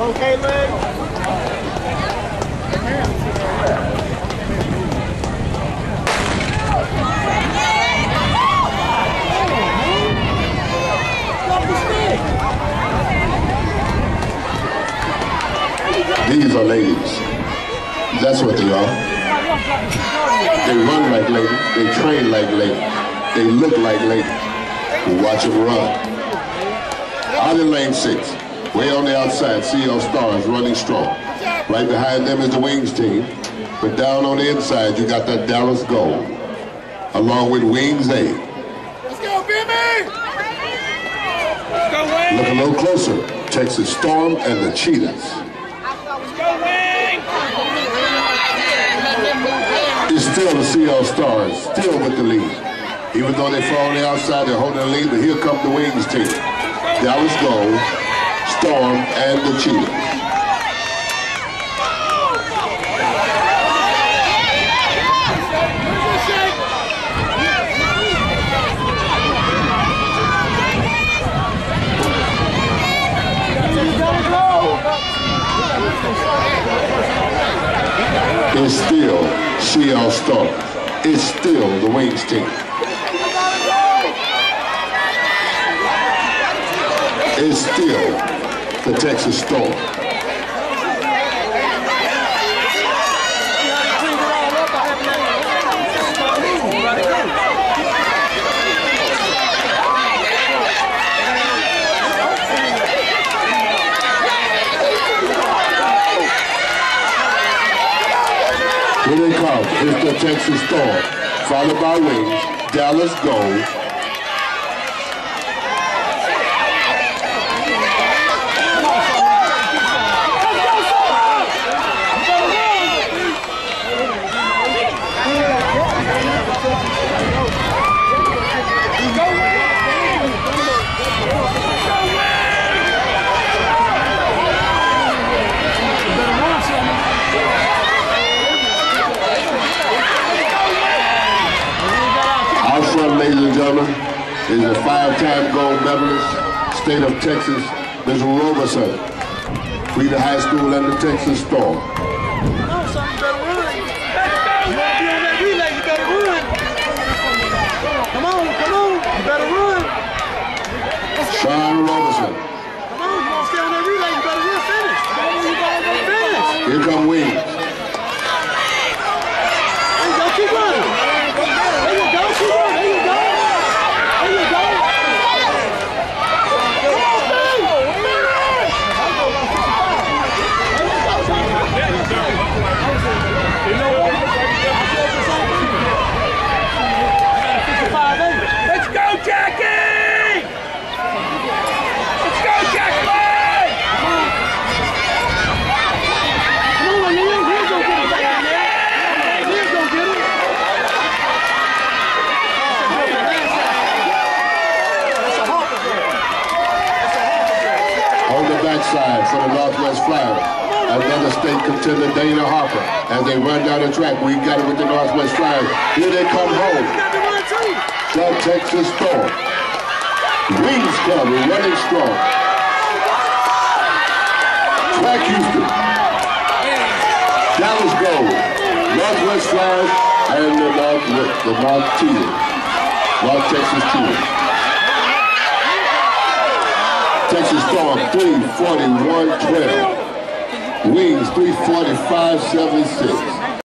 Okay, Lynn? These are ladies. That's what they are. They run like ladies. They train like ladies. They look like ladies. Watch them run. Out in lane 6, way on the outside, CL Stars running strong. Right behind them is the Wings team. But down on the inside, you got that Dallas Gold, along with Wings A. Let's go, baby! Let's go, Wings! Look a little closer. Texas Storm and the Cheetahs. Let's go, Wings! It's still the CL Stars, still with the lead. Even though they fall on the outside, they're holding the lead, but here come the Wings team. Dallas Gold, Storm, and the Cheetahs. It's still CL Stars. It's still the Wings team. It's still the Texas Storm. Here they come. It's the Texas Storm, followed by Wings, Dallas Gold, ladies and gentlemen, is a 5-time gold medalist, state of Texas, Ms. Roberson, Frida High School and the Texas Storm. Come on, son, you better run. You want to be on that relay, you better run. Come on, you better run. Sean Roberson. Come on, you want to stay on that relay, you better run, finish. Finish. Here come Wings. There you go, keep running. There you go, keep running. There you go. There you go. Come on, baby. You know what? Let's go, Jackie! Let's go, Jackie! Come on, Neil. Here's go get it back in there. Here's go get it. On the backside for the Northwest Flyers, another state contender, Dana Harper. As they run down the track, we got it with the Northwest Flyers. Here they come home. The Texas Storm. Wings Club is running strong. Track Houston. Dallas Gold. Northwest Flyers and the North Cheetahs. North Texas Cheetahs. Texas Storm 341.12. Wings 345.76.